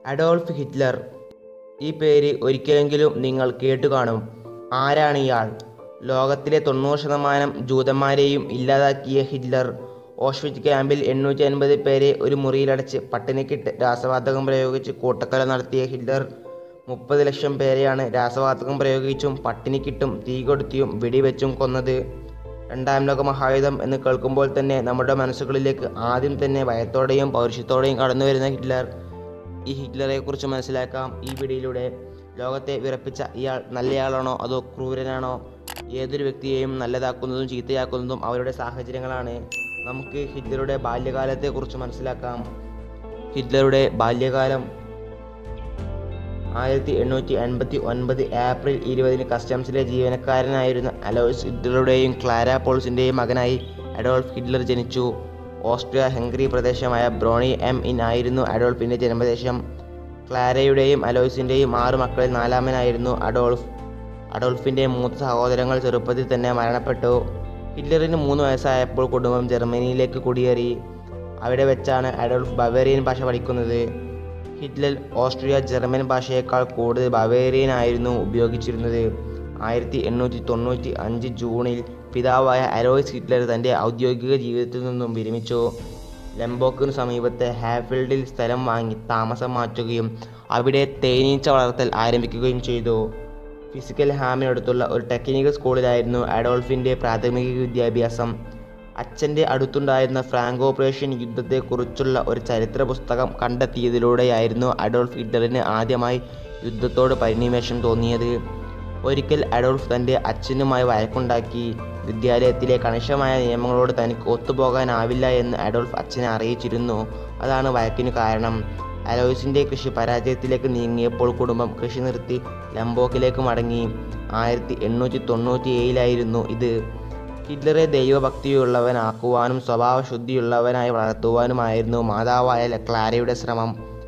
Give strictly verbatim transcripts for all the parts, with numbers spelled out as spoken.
Adolf Hitler. ഈ പേര് ഒരിക്കലെങ്കിലും നിങ്ങൾ കേട്ടുകാണും. ആരാണ് ഇയാൾ? ലോകത്തിലെ തൊണ്ണൂറ് ശതമാനം ജൂതന്മാരെയും ഇല്ലാതാക്കിയ ഹിറ്റ്ലർ. ഓഷ്വിറ്റ്സ് ക്യാമ്പിൽ എണ്ണൂറ്റി അൻപത് പേരെ ഒരു മുറിയിലടച്ച് പട്ടിണിക്കിട്ട് രാസവാതകം പ്രയോഗിച്ച് കൂട്ടക്കൊല നടത്തിയ ഹിറ്റ്ലർ മുപ്പത് ലക്ഷം പേരെയാണ് രാസവാതകം പ്രയോഗിച്ചും പട്ടിണിക്കിട്ടും തീകൊളുത്തിയും വെടിവെച്ചും കൊന്നത്. രണ്ടാം ലോക മഹായുധം എന്ന് കേൾക്കുമ്പോൾ തന്നെ നമ്മുടെ മനസ്സുകളിലേക്ക് ആദ്യം തന്നെ ഭയത്തോടെയും പൗരുഷത്തോടെയും കടന്നു വരുന്ന ഹിറ്റ്ലർ. ഈ ഹിറ്റ്ലറെ കുറിച്ച് മനസ്സിലാക്കാം ഈ വീഡിയോയിലൂടെ. ലോകത്തെ വിറപ്പിച്ച ഇയാൾ നല്ലയാളാണോ അതോ ക്രൂരനാണോ? ഏതൊരു വ്യക്തിയെയും നല്ലതാക്കുന്നതും ചീത്തയാക്കുന്നതും അവരുടെ സാഹചര്യങ്ങളാണ്. നമുക്ക് ഹിറ്റ്ലറുടെ ബാല്യകാലത്തെക്കുറിച്ച് മനസ്സിലാക്കാം. ഹിറ്റ്ലറുടെ ബാല്യകാലം. ആയിരത്തി എണ്ണൂറ്റി അൻപത്തി ഒൻപത് ഏപ്രിൽ ഇരുപതിന് കസ്റ്റംസിലെ ജീവനക്കാരനായിരുന്ന അലോയ്സ് ഹിറ്റ്ലറുടെയും ക്ലാര പോൾസിൻ്റെയും മകനായി അഡോൾഫ് ഹിറ്റ്ലർ ജനിച്ചു. ഓസ്ട്രിയ ഹംഗറി പ്രദേശമായ ബ്രോണി എം ഇൻ ആയിരുന്നു അഡോൾഫിൻ്റെ ജന്മദേശം. ക്ലാരയുടെയും അലോയ്സിൻ്റെയും ആറു മക്കളിൽ നാലാമനായിരുന്നു അഡോൾഫ്. അഡോൾഫിൻ്റെ മൂന്ന് സഹോദരങ്ങൾ ചെറുപ്പത്തിൽ തന്നെ മരണപ്പെട്ടു. ഹിറ്റ്ലറിന് മൂന്ന് വയസ്സായപ്പോൾ കുടുംബം ജർമ്മനിയിലേക്ക് കുടിയേറി. അവിടെ വെച്ചാണ് അഡോൾഫ് ബവേറിയൻ ഭാഷ പഠിക്കുന്നത്. ഹിറ്റ്ലർ ഓസ്ട്രിയ ജർമ്മൻ ഭാഷയേക്കാൾ കൂടുതൽ ബവേറിയൻ ആയിരുന്നു ഉപയോഗിച്ചിരുന്നത്. ആയിരത്തി എണ്ണൂറ്റി തൊണ്ണൂറ്റി അഞ്ച് ജൂണിൽ പിതാവായ അലോയ്സ് ഹിറ്റ്ലർ തൻ്റെ ഔദ്യോഗിക ജീവിതത്തിൽ നിന്നും വിരമിച്ചു. ലംബോക്കിനു സമീപത്തെ ഹാഫിൽഡിൽ സ്ഥലം വാങ്ങി താമസം മാറ്റുകയും അവിടെ തേനീച്ച വളർത്തൽ ആരംഭിക്കുകയും ചെയ്തു. ഫിസിക്കൽ ഹാമിനടുത്തുള്ള ഒരു ടെക്നിക്കൽ സ്കൂളിലായിരുന്നു അഡോൾഫിൻ്റെ പ്രാഥമിക വിദ്യാഭ്യാസം. അച്ഛൻ്റെ അടുത്തുണ്ടായിരുന്ന ഫ്രാങ്കോ പ്രേഷ്യൻ യുദ്ധത്തെക്കുറിച്ചുള്ള ഒരു ചരിത്ര പുസ്തകം കണ്ടെത്തിയതിലൂടെയായിരുന്നു അഡോൾഫ് ഹിറ്റ്ലറിന് ആദ്യമായി യുദ്ധത്തോട് പരിണിവേശം തോന്നിയത്. ഒരിക്കൽ അഡോൾഫ് തൻ്റെ അച്ഛനുമായി വഴക്കുണ്ടാക്കി. വിദ്യാലയത്തിലെ കണിശമായ നിയമങ്ങളോട് തനിക്ക് ഒത്തുപോകാനാവില്ല എന്ന് അഡോൾഫ് അച്ഛനെ അറിയിച്ചിരുന്നു. അതാണ് വഴക്കിന് കാരണം. അലോയ്സിൻ്റെ കൃഷി പരാജയത്തിലേക്ക് നീങ്ങിയപ്പോൾ കുടുംബം കൃഷി നിർത്തി ലംബോക്കിലേക്ക് മടങ്ങി. ആയിരത്തി എണ്ണൂറ്റി തൊണ്ണൂറ്റി ഏഴിലായിരുന്നു ഇത്. ഹിറ്റ്ലറെ ദൈവഭക്തിയുള്ളവനാക്കുവാനും സ്വഭാവശുദ്ധിയുള്ളവനായി വളർത്തുവാനുമായിരുന്നു മാതാവായ ക്ലാരയുടെ ശ്രമം.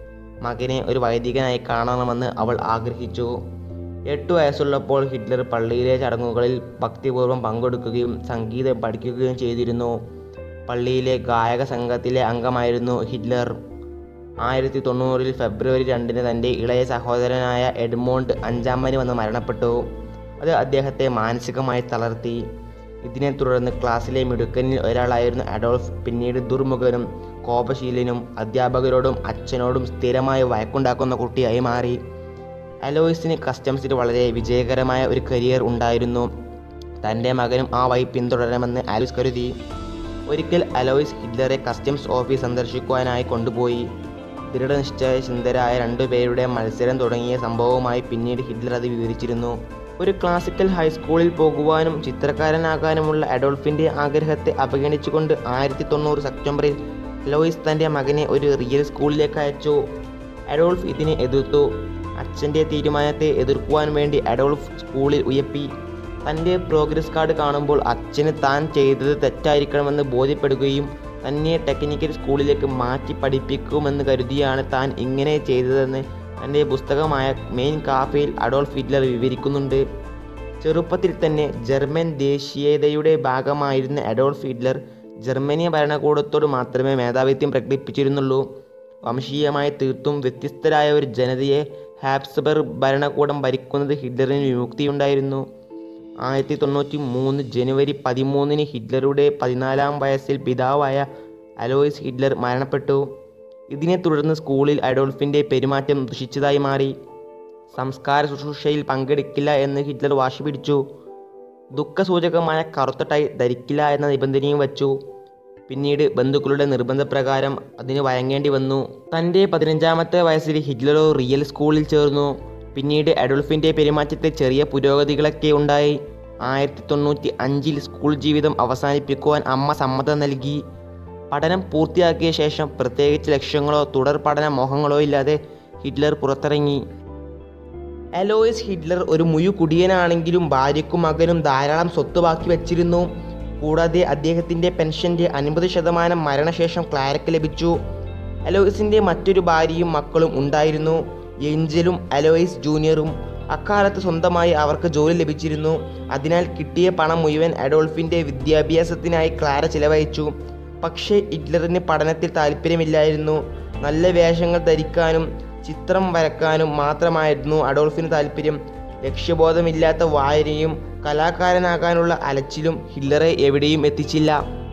മകനെ ഒരു വൈദികനായി കാണണമെന്ന് അവൾ ആഗ്രഹിച്ചു. എട്ടു വയസ്സുള്ളപ്പോൾ ഹിറ്റ്ലർ പള്ളിയിലെ ചടങ്ങുകളിൽ ഭക്തിപൂർവ്വം പങ്കെടുക്കുകയും സംഗീതം പഠിക്കുകയും ചെയ്തിരുന്നു. പള്ളിയിലെ ഗായക സംഘത്തിലെ അംഗമായിരുന്നു ഹിറ്റ്ലർ. ആയിരത്തി തൊണ്ണൂറിൽ ഫെബ്രുവരി രണ്ടിന് തൻ്റെ ഇളയ സഹോദരനായ എഡ്മോണ്ട് അഞ്ചാമന് വന്ന് മരണപ്പെട്ടു. അത് അദ്ദേഹത്തെ മാനസികമായി തളർത്തി. ഇതിനെ തുടർന്ന് ക്ലാസ്സിലെ മിടുക്കനിൽ ഒരാളായിരുന്ന അഡോൾഫ് പിന്നീട് ദുർമുഖനും കോപശീലനും അധ്യാപകരോടും അച്ഛനോടും സ്ഥിരമായി വഴക്കുണ്ടാക്കുന്ന കുട്ടിയായി മാറി. അലോയ്സിന് കസ്റ്റംസിൽ വളരെ വിജയകരമായ ഒരു കരിയർ ഉണ്ടായിരുന്നു. തൻ്റെ മകനും ആ വഴി പിന്തുടരണമെന്ന് അലോയ്സ് കരുതി. ഒരിക്കൽ അലോയ്സ് ഹിറ്റ്ലറെ കസ്റ്റംസ് ഓഫീസ് സന്ദർശിക്കുവാനായി കൊണ്ടുപോയി. ദൃഢനിശ്ചയചിന്തരായ രണ്ടുപേരുടെ മത്സരം തുടങ്ങിയ സംഭവവുമായി പിന്നീട് ഹിറ്റ്ലർ അത് വിവരിച്ചിരുന്നു. ഒരു ക്ലാസിക്കൽ ഹൈസ്കൂളിൽ പോകുവാനും ചിത്രകാരനാകാനുമുള്ള അഡോൾഫിൻ്റെ ആഗ്രഹത്തെ അവഗണിച്ചുകൊണ്ട് ആയിരത്തി തൊണ്ണൂറ് സെപ്റ്റംബറിൽ അലോയ്സ് തൻ്റെ മകനെ ഒരു റിയൽ സ്കൂളിലേക്ക് അയച്ചു. അഡോൾഫ് ഇതിനെ എതിർത്തു. അച്ഛൻ്റെ തീരുമാനത്തെ എതിർക്കുവാൻ വേണ്ടി അഡോൾഫ് സ്കൂളിൽ ഉയർത്തി. തൻ്റെ പ്രോഗ്രസ് കാർഡ് കാണുമ്പോൾ അച്ഛന് താൻ ചെയ്തത് തെറ്റായിരിക്കണമെന്ന് ബോധ്യപ്പെടുകയും തന്നെ ടെക്നിക്കൽ സ്കൂളിലേക്ക് മാറ്റി പഠിപ്പിക്കുമെന്ന് കരുതിയാണ് താൻ ഇങ്ങനെ ചെയ്തതെന്ന് തൻ്റെ പുസ്തകമായ മെയിൻ കാഫയിൽ അഡോൾഫ് ഹിറ്റ്ലർ വിവരിക്കുന്നുണ്ട്. ചെറുപ്പത്തിൽ തന്നെ ജർമ്മൻ ദേശീയതയുടെ ഭാഗമായിരുന്ന അഡോൾഫ് ഹിറ്റ്ലർ ജർമ്മനി ഭരണകൂടത്തോട് മാത്രമേ മേധാവിത്വം പ്രകടിപ്പിച്ചിരുന്നുള്ളൂ. വംശീയമായി തീർത്തും വ്യത്യസ്തരായ ഒരു ജനതയെ ഹാബ്സ്ബർഗ് ഭരണകൂടം ഭരിക്കുന്നത് ഹിറ്റ്ലറിന് വിമുക്തിയുണ്ടായിരുന്നു. ആയിരത്തി തൊണ്ണൂറ്റി മൂന്ന് ജനുവരി പതിമൂന്നിന് ഹിറ്റ്ലറുടെ പതിനാലാം വയസ്സിൽ പിതാവായ അലോയ്സ് ഹിറ്റ്ലർ മരണപ്പെട്ടു. ഇതിനെ തുടർന്ന് സ്കൂളിൽ അഡോൾഫിൻ്റെ പെരുമാറ്റം ദുഷിച്ചതായി മാറി. സംസ്കാര ശുശ്രൂഷയിൽ പങ്കെടുക്കില്ല എന്ന് ഹിറ്റ്ലർ വാശി പിടിച്ചു. ദുഃഖസൂചകമായ കറുത്ത ടൈ ധരിക്കില്ല എന്ന നിബന്ധനയും വച്ചു. പിന്നീട് ബന്ധുക്കളുടെ നിർബന്ധപ്രകാരം അതിന് വഴങ്ങേണ്ടി വന്നു. തൻ്റെ പതിനഞ്ചാമത്തെ വയസ്സിൽ ഹിറ്റ്ലർ റിയൽ സ്കൂളിൽ ചേർന്നു. പിന്നീട് അഡോൾഫിൻ്റെ പെരുമാറ്റത്തിൽ ചെറിയ പുരോഗതികളൊക്കെ ഉണ്ടായി. ആയിരത്തി തൊണ്ണൂറ്റി അഞ്ചിൽ സ്കൂൾ ജീവിതം അവസാനിപ്പിക്കുവാൻ അമ്മ സമ്മതം നൽകി. പഠനം പൂർത്തിയാക്കിയ ശേഷം പ്രത്യേകിച്ച് ലക്ഷ്യങ്ങളോ തുടർ പഠന മോഹങ്ങളോ ഇല്ലാതെ ഹിറ്റ്ലർ പുറത്തിറങ്ങി. അലോയ്സ് ഹിറ്റ്ലർ ഒരു മുയു കുടിയനാണെങ്കിലും ഭാര്യയ്ക്കും മകനും ധാരാളം സ്വത്ത് ബാക്കി വച്ചിരുന്നു. കൂടാതെ അദ്ദേഹത്തിൻ്റെ പെൻഷൻ്റെ അൻപത് ശതമാനം മരണശേഷം ക്ലാരയ്ക്ക് ലഭിച്ചു. അലോയ്സിൻ്റെ മറ്റൊരു ഭാര്യയും മക്കളും ഉണ്ടായിരുന്നു, ഏഞ്ചലും അലോയ്സ് ജൂനിയറും. അക്കാലത്ത് സ്വന്തമായി അവർക്ക് ജോലി ലഭിച്ചിരുന്നു. അതിനാൽ കിട്ടിയ പണം മുഴുവൻ അഡോൾഫിൻ്റെ വിദ്യാഭ്യാസത്തിനായി ക്ലാര ചിലവഴിച്ചു. പക്ഷേ ഹിറ്റ്ലറിന് പഠനത്തിൽ താല്പര്യമില്ലായിരുന്നു. നല്ല വേഷങ്ങൾ ധരിക്കാനും ചിത്രം വരക്കാനും മാത്രമായിരുന്നു അഡോൾഫിന് താല്പര്യം. ലക്ഷ്യബോധമില്ലാത്ത വായനയും കലാകാരനാകാനുള്ള അലച്ചിലും ഹിറ്റ്ലറെ എവിടെയും എത്തിച്ചില്ല.